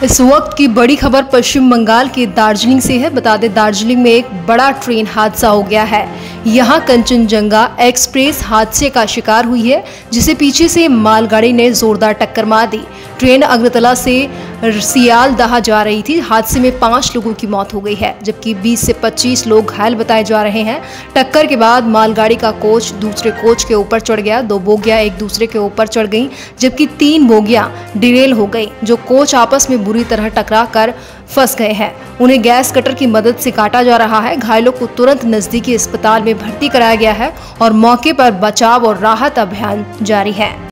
इस वक्त की बड़ी खबर पश्चिम बंगाल के दार्जिलिंग से है। बता दें, दार्जिलिंग में एक बड़ा ट्रेन हादसा हो गया है। यहां कंचनजंगा एक्सप्रेस हादसे का शिकार हुई है, जिसे पीछे से मालगाड़ी ने जोरदार टक्कर मार दी। ट्रेन अगरतला से सियालदाह जा रही थी। हादसे में 5 लोगों की मौत हो गई है, जबकि 20 से 25 लोग घायल बताए जा रहे हैं। टक्कर के बाद मालगाड़ी का कोच दूसरे कोच के ऊपर चढ़ गया। 2 बोगियां एक दूसरे के ऊपर चढ़ गईं, जबकि 3 बोगियां डिरेल हो गई। जो कोच आपस में बुरी तरह टकरा कर फंस गए हैं। उन्हें गैस कटर की मदद से काटा जा रहा है। घायलों को तुरंत नजदीकी अस्पताल में भर्ती कराया गया है और मौके पर बचाव और राहत अभियान जारी है।